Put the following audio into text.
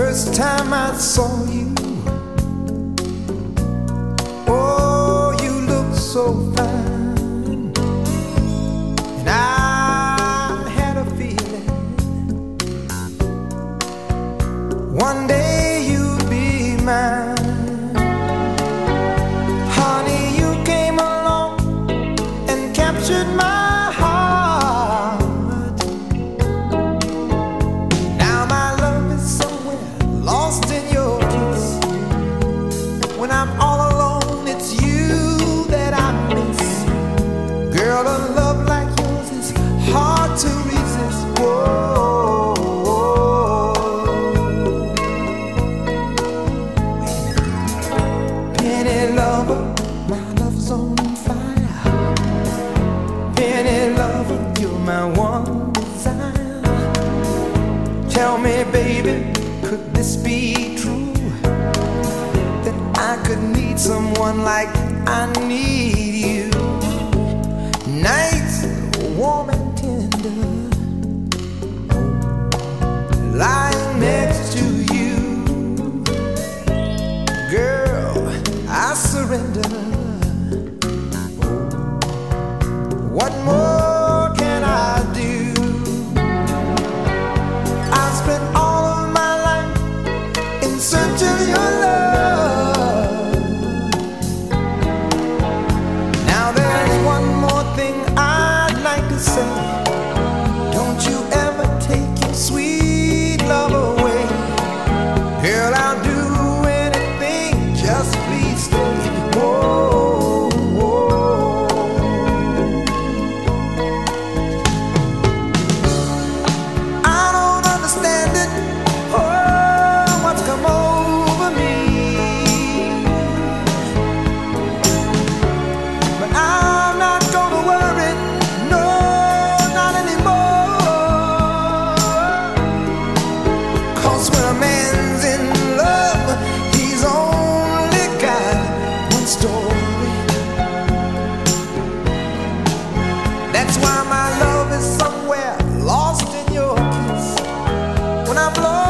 first time I saw you, oh, you looked so fine, and I had a feeling one day you'd be mine. Honey, you came along and captured my heart. Now my love is somewhere lost in your kiss. When I'm all alone, it's you that I miss. Girl, a love like yours is hard to resist. Whoa, penny lover, my love's on fire. Penny lover, you're my one desire. Tell me, baby, could this be true? That I could need someone like I need you. Nights warm and tender, lying next to you. Girl, I surrender. What more can I do? I spent all of my life in search of your love. Now there's one more thing I'd like to say. Don't you ever take your sweet love away. Girl, I'll do anything, just please stay. Whoa, whoa. I don't understand it, oh, what's come over me. But I'm not gonna worry, no, not anymore. 'Cause when a man's in love, he's only got one story. That's why my love is somewhere lost in your kiss. When I'm lost